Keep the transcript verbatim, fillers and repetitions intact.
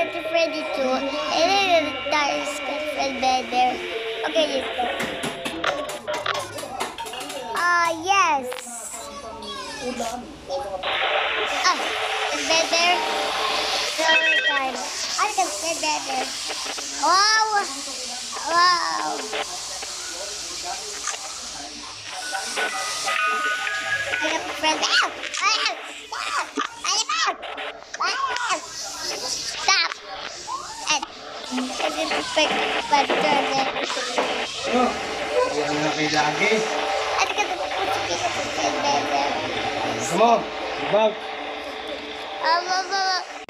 get Freddy too. And then Darius get Fred better. Okay, let's go. Ah, uh, yes. Ah, Fred better. So good. I can Fred better. Wow. Wow. I got Fred better. Stop! And I didn't pick my turn. Oh, yan na kay lagi. I got the pick up the better. Come on, back. Oh,